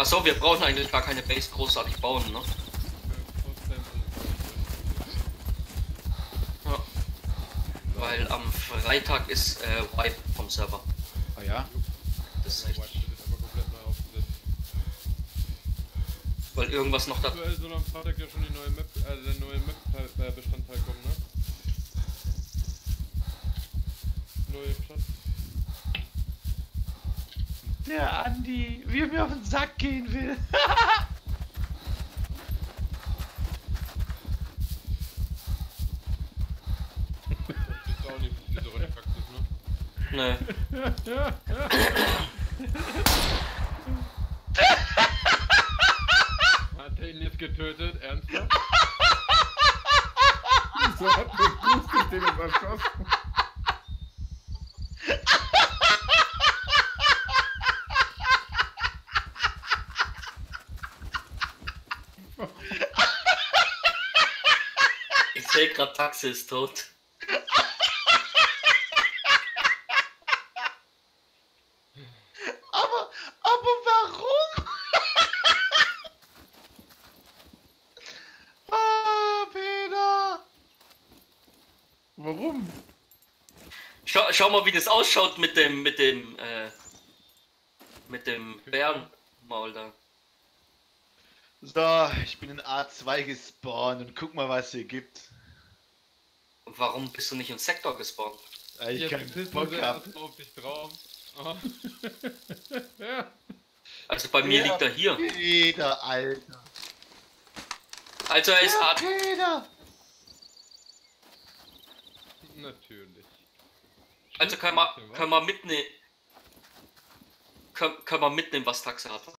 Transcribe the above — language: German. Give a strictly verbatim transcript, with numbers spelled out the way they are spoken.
Achso, wir brauchen eigentlich gar keine Base großartig bauen, ne? Ja. Weil am Freitag ist äh, Wipe vom Server. Ah ja? Das ist echt. Weil irgendwas noch da. Aktuell soll am Freitag ja schon die neue Map, äh, der neue Map-Bestandteil kommen, ne? Neue Stadt. Der Andi, wie er mir auf den Sack gehen will. Das ist auch nicht so eine Praxis, ne? Nee. Hat er ihn jetzt getötet? Ernsthaft? So hat der Pustet den jetzt erschossen. Ich sehe gerade, Taxi ist tot. Aber, aber warum? Ah, Peter! Warum? Schau, schau mal, wie das ausschaut mit dem, mit dem, äh, mit dem Bärenmaul da. So, ich bin in A zwei gespawnt und guck mal, was hier gibt. Und warum bist du nicht im Sektor gespawnt? Weil ich Jetzt keinen pissen Bock sie hab. erst auf dich drauf. Oh. Also bei mir Ja, liegt er hier. Peter, Alter. Also er ist Ja, Art. Peter! Natürlich. Also können wir, können wir mitnehmen. Können, können wir mitnehmen, was Taxe hat.